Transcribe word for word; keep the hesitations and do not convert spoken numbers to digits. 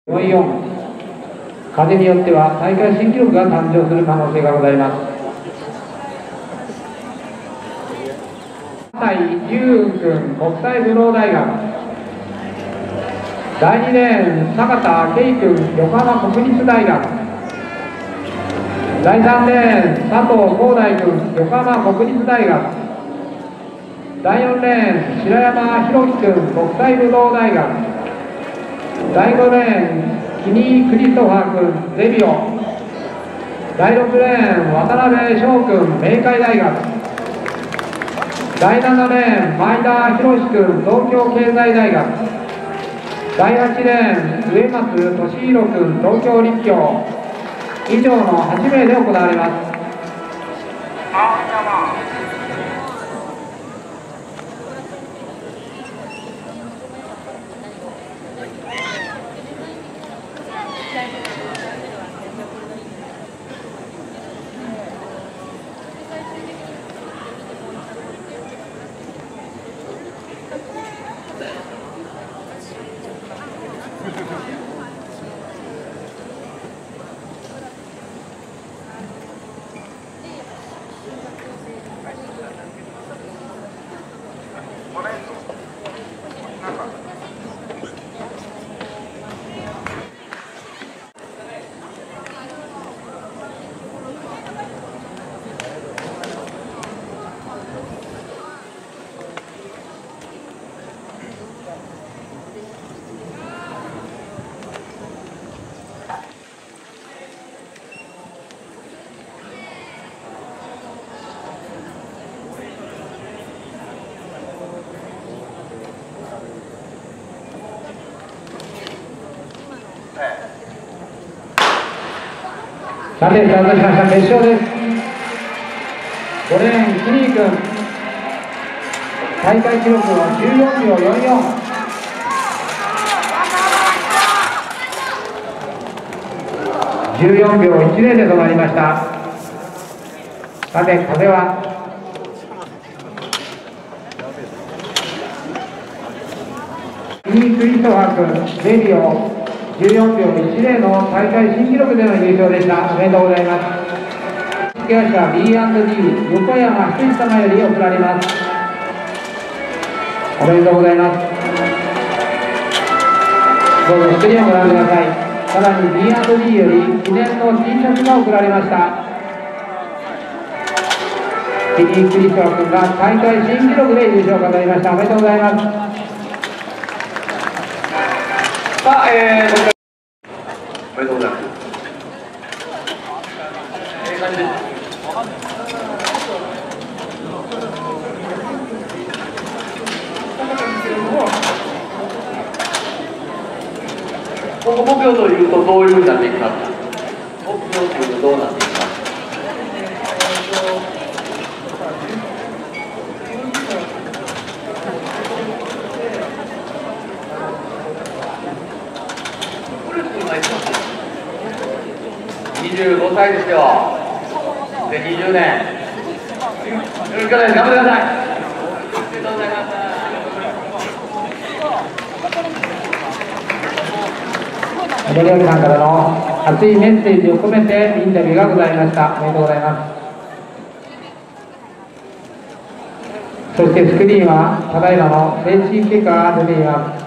よんじゅうよん、風によっては大会新記録が誕生する可能性がございます。葛西龍雲君、国際武道大学。だいにレーン、坂田圭君、横浜国立大学。だいさんレーン、佐藤光大君、横浜国立大学。だいよんレーン、白山宏樹君、国際武道大学。だいごレーン、キニー・クリストファー君、ゼビオ。だいろくレーン、渡辺翔君、明海大学。だいななレーン、前田博君、東京経済大学。だいはちレーン、植松俊弘君、東京立教。以上のはち名で行われます。さて、スタートしました決勝です。ごレーン、キニー君、大会記録はじゅうよんびょうよんじゅうよん。じゅうよんびょういちゼロで止まりました。さて、風はキニー・クリストファー君、ゼビオ。じゅうよんびょういちゼロの大会新記録での優勝でした。おめでとうございます。付け合わせは ビーアンドディー 横山仁様より贈られます。おめでとうございます。どうぞスクリーンをご覧ください。さらに ビーアンドディー より記念の T シャツが贈られました。キニー・クリストファー君が大会新記録で優勝を飾りました。おめでとうございます。 さあ、えー、おめでとうございます。ええ感じです。今後目標というとどういうふうになっていきますか。目標というとどうなっていきますか。にじゅうごさいですよ。でにじゅうねん。よろしくお願いします。頑張ってください。ありがとうございます。 森脇さんからの熱いメッセージを込めてインタビューがございました。おめでとうございます。そしてスクリーンはただいまの正式結果が出ています。